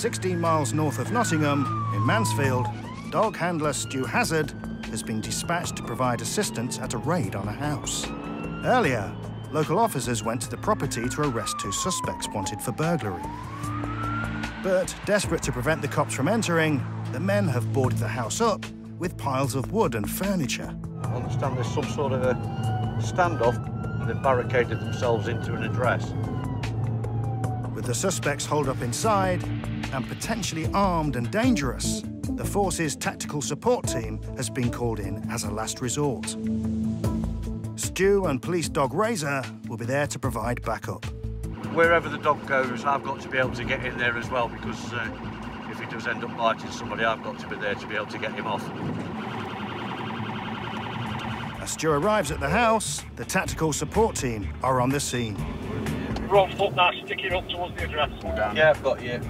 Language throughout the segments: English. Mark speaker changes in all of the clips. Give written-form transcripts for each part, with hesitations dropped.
Speaker 1: 16 miles north of Nottingham, in Mansfield, dog handler Stu Hazard has been dispatched to provide assistance at a raid on a house. Earlier, local officers went to the property to arrest 2 suspects wanted for burglary. But, desperate to prevent the cops from entering, the men have boarded the house up with piles of wood and furniture.
Speaker 2: I understand there's some sort of a standoff and they've barricaded themselves into an address.
Speaker 1: With the suspects holed up inside and potentially armed and dangerous, the force's tactical support team has been called in as a last resort. Stu and police dog Razor will be there to provide backup.
Speaker 2: Wherever the dog goes, I've got to be able to get in there as well, because if he does end up biting somebody, I've got to be there to be able to get him off.
Speaker 1: As Stu arrives at the house, the tactical support team are on the scene.
Speaker 3: Wrong foot now, sticking up towards the address.
Speaker 2: Yeah, I've got you.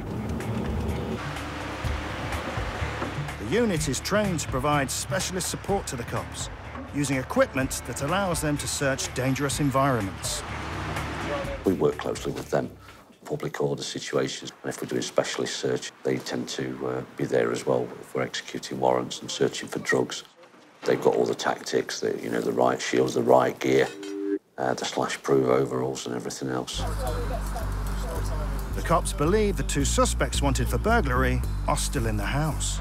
Speaker 1: The unit is trained to provide specialist support to the cops, using equipment that allows them to search dangerous environments.
Speaker 4: We work closely with them, public order situations, and if we're doing specialist search, they tend to be there as well if we're executing warrants and searching for drugs. They've got all the tactics, the right shields, the right gear, the slash-proof overalls and everything else.
Speaker 1: The cops believe the 2 suspects wanted for burglary are still in the house.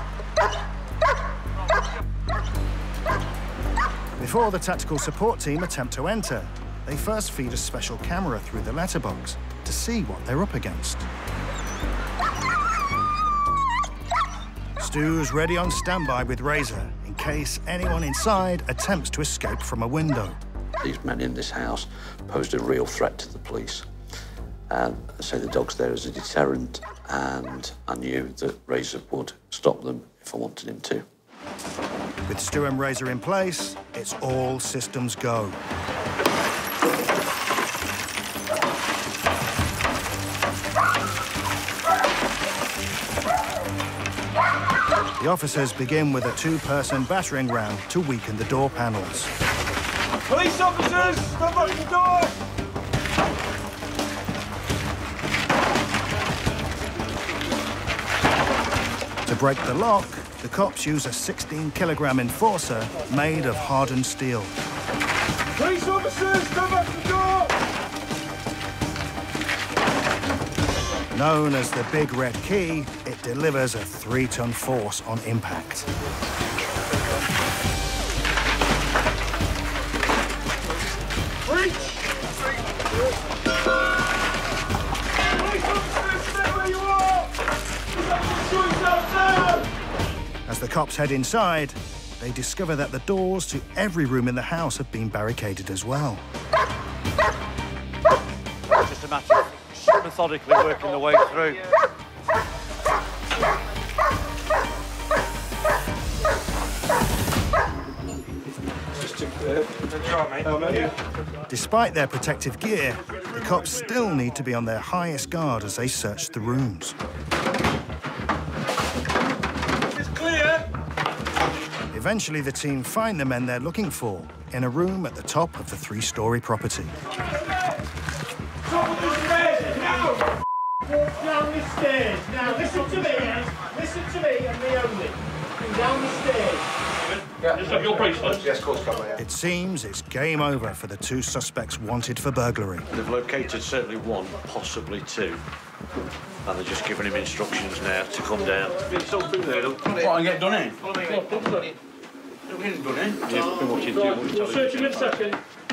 Speaker 1: Before the tactical support team attempt to enter, they first feed a special camera through the letterbox to see what they're up against. Stu's ready on standby with Razor in case anyone inside attempts to escape from a window.
Speaker 4: These men in this house posed a real threat to the police. And so the dog's there as a deterrent, and I knew that Razor would stop them if I wanted him to.
Speaker 1: With Stu and Razor in place, it's all systems go. The officers begin with a 2-person battering ram to weaken the door panels.
Speaker 3: Police officers, stop at the door!
Speaker 1: To break the lock, the cops use a 16-kilogram enforcer made of hardened steel.
Speaker 3: Police officers, stop at the door!
Speaker 1: Known as the Big Red Key, it delivers a 3-ton force on impact.
Speaker 3: Breach! Police officers, stay where you are! Shoot yourself down!
Speaker 1: As the cops head inside, they discover that the doors to every room in the house have been barricaded as well.
Speaker 2: It's just a matter of methodically working the way through.
Speaker 1: Despite their protective gear, the cops still need to be on their highest guard as they search the rooms.
Speaker 3: It's clear!
Speaker 1: Eventually, the team find the men they're looking for in a room at the top of the 3-story property.
Speaker 3: Top of the stairs, now! Walk down the stairs. Now, listen to me, listen to me and me only. Come down the stairs. Just have your bracelets.
Speaker 5: Yes, of course, come on.
Speaker 1: It seems it's game over for the 2 suspects wanted for burglary.
Speaker 2: They've located certainly 1, possibly 2. And they're just giving him instructions now to come down.
Speaker 5: Get yourself through there, look. What, and get done in?
Speaker 3: Follow me, mate.
Speaker 5: Don't get him done in.
Speaker 2: You've been watching too
Speaker 3: Right,
Speaker 2: much
Speaker 3: we'll search him in a second.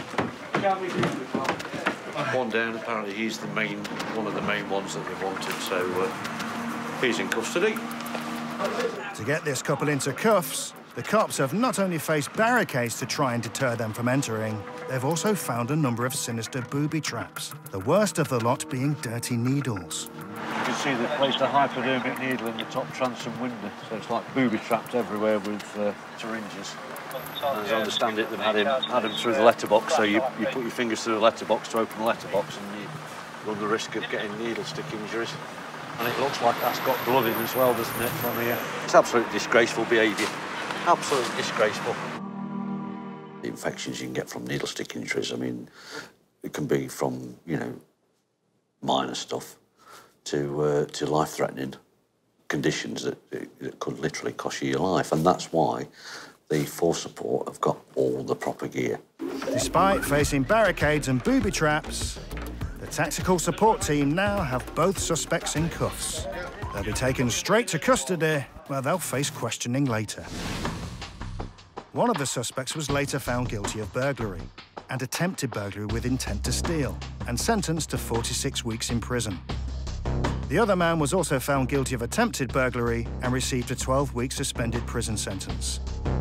Speaker 2: One down, apparently he's one of the main ones that they've wanted, so he's in custody.
Speaker 1: To get this couple into cuffs, the cops have not only faced barricades to try and deter them from entering, they've also found a number of sinister booby traps, the worst of the lot being dirty needles.
Speaker 2: You can see they've placed a hypodermic needle in the top transom window, so it's like booby trapped everywhere with syringes. As I understand it, they've had him through the letterbox, so you put your fingers through the letterbox to open the letterbox and you run the risk of getting needle stick injuries. And it looks like that's got blood in as well, doesn't it, from here? It's absolutely disgraceful behaviour. Absolutely disgraceful.
Speaker 4: The infections you can get from needle stick injuries, I mean, it can be from, minor stuff to life-threatening conditions that could literally cost you your life. And that's why the force support have got all the proper gear.
Speaker 1: Despite facing barricades and booby traps, the tactical support team now have both suspects in cuffs. They'll be taken straight to custody, where they'll face questioning later. One of the suspects was later found guilty of burglary and attempted burglary with intent to steal, and sentenced to 46 weeks in prison. The other man was also found guilty of attempted burglary and received a 12-week suspended prison sentence.